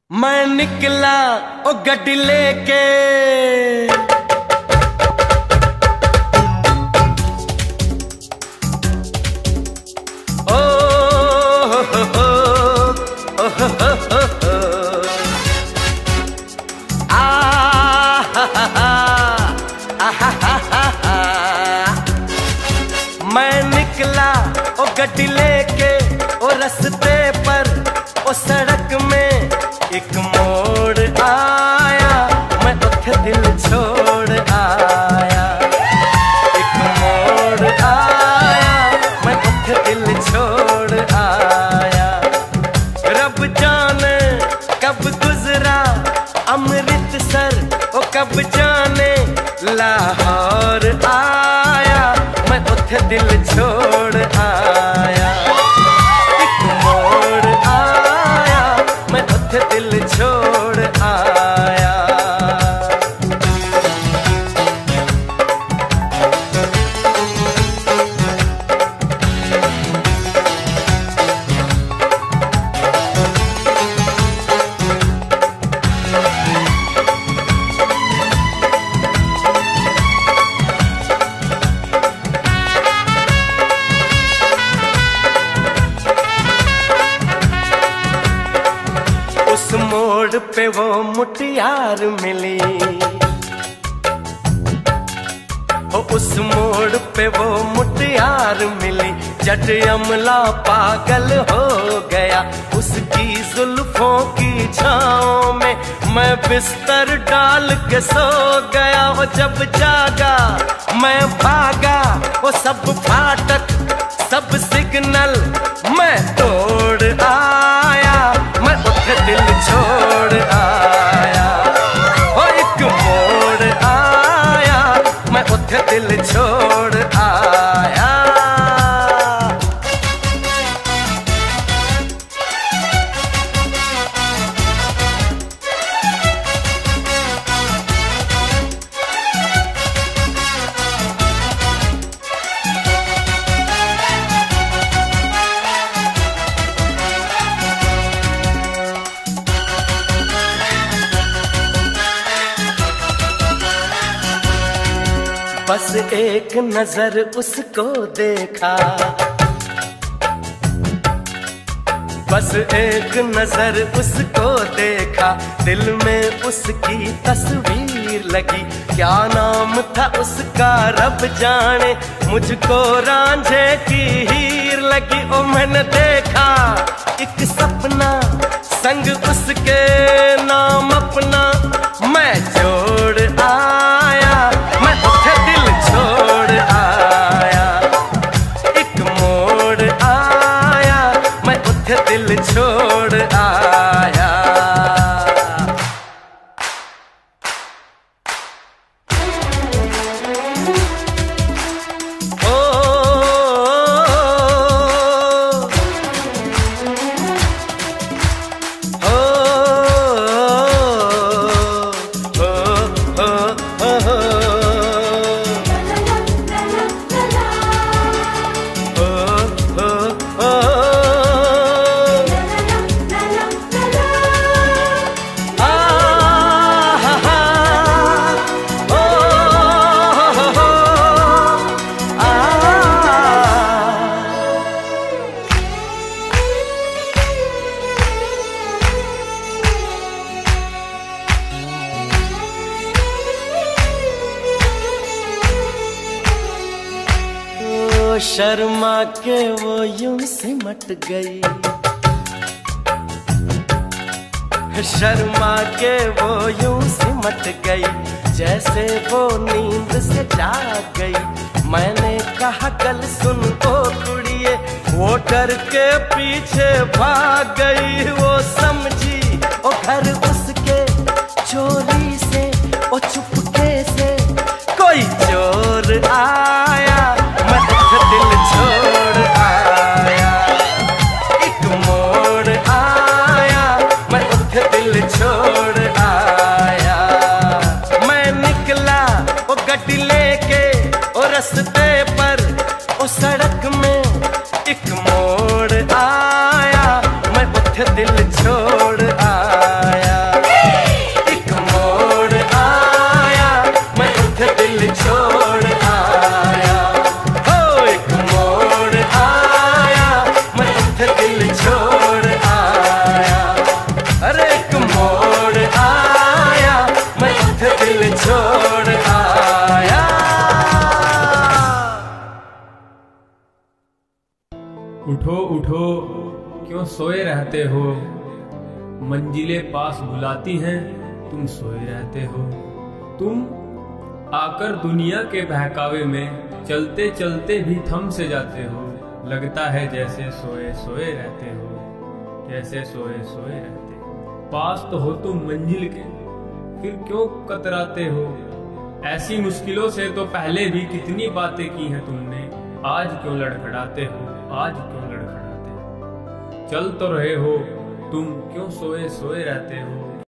मैं निकला ओ गड्डी लेके ओ हो हो ओ हो हो आ हा हा मैं निकला ओ गड्डी लेके ओ रस्ते पर ओ सड़क में एक मोड़ आया, मैं उठे दिल छोड़ आया। एक मोड़ आया, मैं उठे दिल छोड़ आया। रब जाने कब गुजरा अमृतसर, ओ कब जाने लाहौर आया, मैं उठे दिल छोड़ आया। एक मोड़ आया, मैं उठे दिल छोड़ आया। उस मोड़ पे वो मुटियार मिली, ओ उस मोड़ पे वो मुटियार मिली। जट अमला पागल हो गया उसकी जुल्फों की छाँव में, मैं बिस्तर डाल के सो गया। वो जब जागा मैं भागा, वो सब फाटक सब सिग्नल मैं तोड़ आया, मैं उठे दिल छोड़ आया। ओ एक मोड़ आया, मैं उठे दिल छोड़ आया। बस एक नजर उसको देखा, बस एक नजर उसको देखा, दिल में उसकी तस्वीर लगी। क्या नाम था उसका रब जाने, मुझको रांझे की हीर लगी। ओ मैंने देखा एक सपना संग उसके नाम अपना मैं जोड़ आया, मैं उठे दिल छोड़ आया। एक मोड़ आया, मैं उठे दिल छोड़ आया। शर्मा के वो यूं सिमट गई, शर्मा के वो यूं सिमट गई, जैसे वो नींद से जाग गई। मैंने कहा कल सुन ओ कुड़िए, वो डर के पीछे भाग गई। वो समझी ओ घर उसके चोरी से, ओ चुपके से कोई चोर आया, मैं उठे दिल छोड़ आया। एक मोड़ आया, मैं उठे दिल छोड़ आया। मैं निकला ओ गड्डी लेके ओ रस्ते पर ओ सड़क में एक मोड़ आया, मैं उठे दिल छोड़ सोए रहते हो, मंजिलें पास बुलाती हैं, तुम सोए रहते हो। तुम आकर दुनिया के बहकावे में चलते चलते भी थम से जाते हो। लगता है जैसे सोए सोए रहते हो, जैसे सोए सोए रहते हो। पास तो हो तुम मंजिल के, फिर क्यों कतराते हो। ऐसी मुश्किलों से तो पहले भी कितनी बातें की हैं तुमने, आज क्यों लड़खड़ाते हो, आज क्यों लड़खड़ाते हो। चल तो रहे हो तुम, क्यों सोए सोए रहते हो।